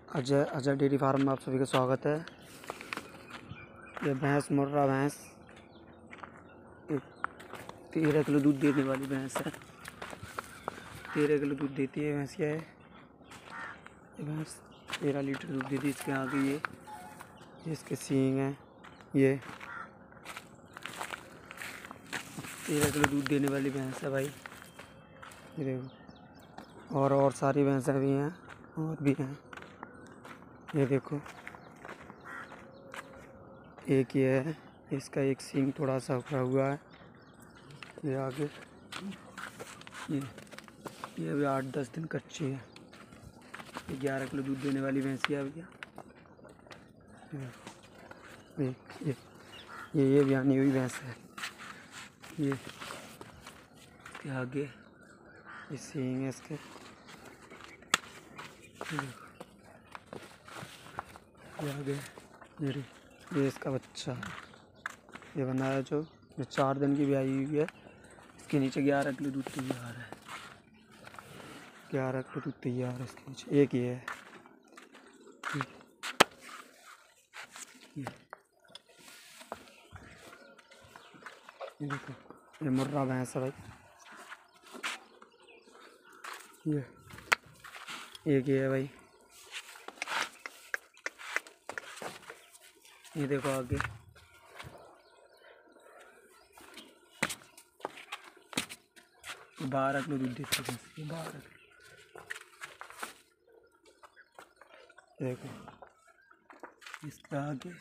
Ajay Ajay dairy farm में आप सभी का स्वागत है। ये भैंस मुर्रा भैंस 13 किलो दूध देने वाली भैंस है। 13 किलो दूध देती है भैंस। ये भैंस 13 लीटर दूध देती है। इसके आगे ये इसके सींग हैं। ये 13 किलो दूध देने वाली भैंस है भाई। ये देखो और सारी भैंसें भी हैं और भी हैं। ये देखो एक ये है, इसका एक सींग थोड़ा सा उखड़ा हुआ है। ये आगे ये भी 8-10 दिन कच्ची है। ये 11 किलो दूध देने वाली भैंसिया भैया। ये ब्यानी हुई भैंस है। ये इसके आगे ये सींग है इसके। ये आगे ये इसका बच्चा ये बना है जो 4 दिन की ब्याई हुई है। इसके नीचे 11 किलो दूध तैयार है। 11 किलो दूध तैयार है इसके नीचे। एक ये है। ये देखो ये मुर्रा भैंस है भाई। ये एक ये है भाई। ये देखो आगे 12 किलो दूध देती है। 12 देखो इसके आगे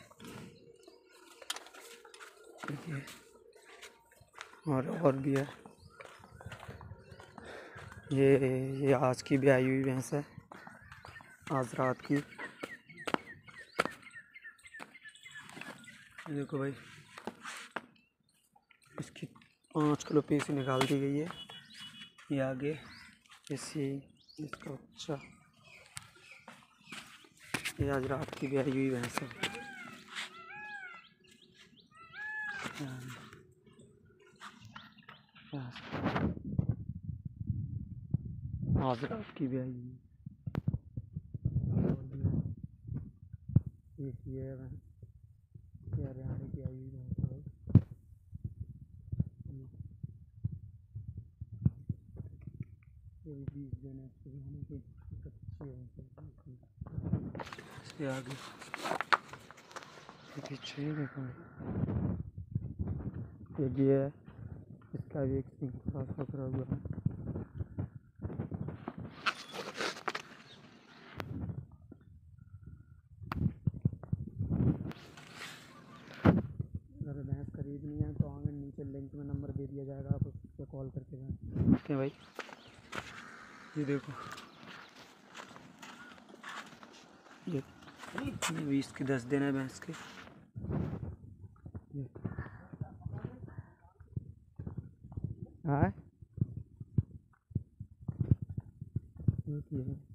देखिए और भी है। ये आज की ब्याई हुई भैंस है, आज रात की। देखो भाई इसकी 5 किलो पेशी निकाल दी गई है। ये आगे इसका बच्चा ये आज रात की ब्याई हुई भैंस है। आज रात की ब्याई हुई एक ये है भैंस। हरियाणा की आई हुई भैंस है। ये 20 दिन इसके खाने की कच्ची है। इसके आगे पीछे देखो ये है। इसका भी एक सिंग थोड़ा सा उखड़ा हुआ है। अगर भैंस खरीदनी है तो आगे नीचे लिंक में नंबर दे दिया जाएगा, आप उस पर कॉल करके जाएँ। ओके भाई ये देखो ये 20 के 10 दिन है भैंस के। हाँ